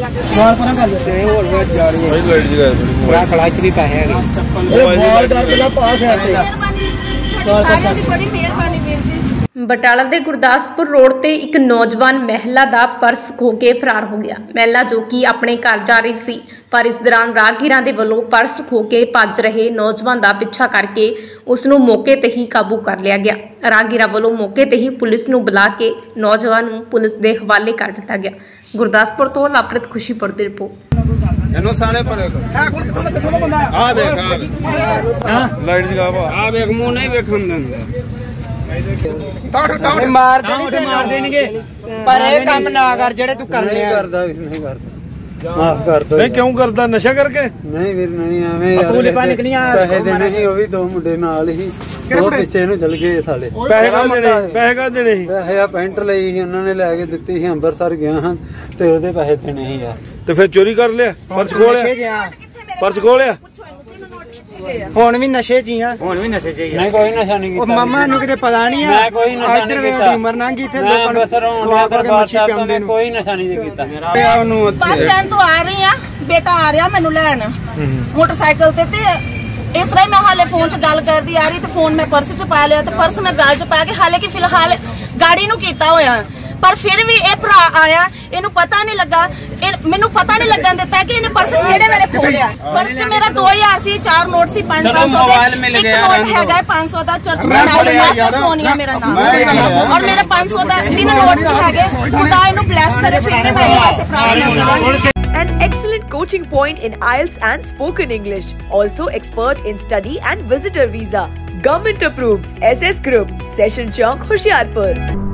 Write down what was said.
ਬਟਾਲਾ ਦੇ ਗੁਰਦਾਸਪੁਰ ਰੋਡ ਤੇ ਇੱਕ ਨੌਜਵਾਨ ਮਹਿਲਾ ਦਾ ਪਰਸ ਖੋ ਕੇ ਫਰਾਰ ਹੋ ਗਿਆ। ਮਹਿਲਾ ਜੋ ਕਿ ਆਪਣੇ ਘਰ ਜਾ ਰਹੀ ਸੀ, ਪਰ ਇਸ ਦੌਰਾਨ ਰਾਹਗੀਰਾਂ ਦੇ ਵੱਲੋਂ ਪਰਸ ਖੋ ਕੇ ਭੱਜ ਰਹੇ ਨੌਜਵਾਨ ਦਾ ਪਿੱਛਾ ਕਰਕੇ ਉਸ ਨੂੰ ਮੌਕੇ ਤੇ ਹੀ ਕਾਬੂ ਕਰ ਲਿਆ ਗਿਆ। ਰਾਹਗੀਰਾਂ ਵੱਲੋਂ ਮੌਕੇ ਤੇ ਹੀ ਪੁਲਿਸ ਨੂੰ ਬੁਲਾ ਕੇ ਨੌਜਵਾਨ ਨੂੰ ਪੁਲਿਸ ਦੇ ਹਵਾਲੇ ਕਰ ਦਿੱਤਾ ਗਿਆ। ਗੁਰਦਾਸਪੁਰ ਤੋਂ ਲਾਪ੍ਰਿਤ ਖੁਸ਼ੀਪੁਰ ਦੀ ਰਿਪੋਰਟ। ਇਹਨੂੰ ਸਾਲੇ ਪਰੇ ਆ ਦੇਖ ਲਾਈਟ ਜਗਾ ਆ ਵੇਖ ਮੂੰਹ ਨਹੀਂ ਵੇਖਣ ਦਿੰਦਾ ਮਾਰਦੇ ਦੇਣਗੇ ਪਰ ਇਹ ਕੰਮ ਨਾ ਕਰ ਜਿਹੜੇ ਤੂੰ ਕਰਨੇ ਆ। ਕਰਦਾ ਵੀ ਨਹੀਂ ਕਰਦਾ, ਮਾਫ ਕਰ ਦੋ। ਨਹੀਂ ਕਿਉਂ ਕਰਦਾ, ਨਸ਼ਾ ਕਰਕੇ? ਨਹੀਂ ਵੀਰ ਨਹੀਂ, ਐਵੇਂ ਪੈਸੇ ਦੇਣੇ ਸੀ, ਉਹ ਵੀ ਦੋ ਮੁੰਡੇ ਨਾਲ ਹੀ, ਉਹ ਪਿੱਛੇ ਨੂੰ ਚਲ ਗਏ ਸਾਲੇ। ਪੈਸੇ ਕਾ ਦੇਣੇ ਸੀ? ਪੈਸੇ ਆ ਪੈਂਟ ਲਈ ਸੀ, ਉਹਨਾਂ ਨੇ ਲੈ ਕੇ ਦਿੱਤੀ ਸੀ। ਅੰਮ੍ਰਿਤਸਰ ਗਿਆ ਹਾਂ ਤੇ ਉਹਦੇ ਪੈਸੇ ਦੇਣੇ ਸੀ ਯਾਰ। ਤੇ ਫਿਰ ਚੋਰੀ ਕਰ ਲਿਆ? ਪਰਸ ਖੋਲਿਆ? ਪਰਸ ਖੋਲਿਆ? ਹੁਣ ਵੀ ਨਸ਼ੇ ਚ ਹੀ ਆ। ਹੁਣ ਵੀ ਨਸ਼ੇ ਚ ਹੀ ਆ। ਨਹੀਂ ਕੋਈ ਨਸ਼ਾ ਨਹੀਂ ਕੀਤਾ। ਮਾਮਾ ਨੂੰ ਕਿਤੇ ਪਤਾ ਨਹੀਂ ਆ। ਮੈਂ ਕੋਈ ਨਸ਼ਾ ਨਹੀਂ ਕੀਤਾ। ਉਮਰ ਲੰਘ ਇੱਥੇ ਲੋਕਾਂ ਨੂੰ ਖਵਾ ਕੇ ਮੱਛੀ ਪਿਆਉਂਦੇ ਨੂੰ। ਕੋਈ ਨਸ਼ਾ ਨਹੀਂ ਕੀਤਾ। ਬੱਸ ਸਟੈਂਡ ਤੋਂ ਆ ਰਹੀ ਆ, ਬੇਟਾ ਆ ਰਿਹਾ ਮੈਨੂੰ ਲੈਣ ਮੋਟਰਸਾਈਕਲ ਤੇ ਇਸ ਤਰ੍ਹਾਂ ਮੈਂ ਹਾਲੇ ਫੋਨ 'ਚ ਗੱਲ ਕਰਦੀ ਆ ਰਹੀ ਤੇ ਫੋਨ ਮੈਂ ਪਰਸ 'ਚ ਪਾ ਲਿਆ ਤੇ ਪਰਸ ਮੈਂ ਗਲ 'ਚ ਪਾ ਕੇ ਹਾਲੇ ਕਿ ਫਿਲਹਾਲ ਗਾੜੀ ਨੂੰ ਕੀਤਾ ਹੋਇਆ। ਪਰ ਫਿਰ ਵੀ ਇਹ ਭਰਾ ਆਇਆ, ਇਹਨੂੰ ਪਤਾ ਨਹੀਂ ਲੱਗਾ, ਮੈਨੂੰ ਪਤਾ ਨਹੀਂ ਲੱਗਣ ਦਿੱਤਾ ਕਿ ਇਹਨੇ ਪਰਸ ਕਿਹੜੇ ਵੇਲੇ ਖੋਲਿਆ। ਪਰਸ 'ਚ ਮੇਰਾ 2000 ਸੀ, 4 ਨੋਟ ਸੀ 500 ਦੇ, ਇੱਕ ਨੋਟ ਹੈਗਾ 500 ਦਾ ਚਰਚ ਦਾ ਮਾਸਟਰ ਸੋਨੀਆ ਮੇਰਾ ਨਾਮ, ਔਰ ਮੇਰਾ 500 ਦਾ 3 ਨੋਟ ਹੈਗੇ। ਖੁਦਾ ਇਹਨੂੰ ਬਲੈਸ ਕਰੇ। ਫਿਰ ਵੀ ਮੇਰੇ ਵਾਸਤੇ ਪ੍ਰਾਰਥਨਾ। An excellent coaching point in IELTS and spoken English. Also expert in study and visitor visa. Government approved. SS Group. Session Chowk, Hoshiarpur.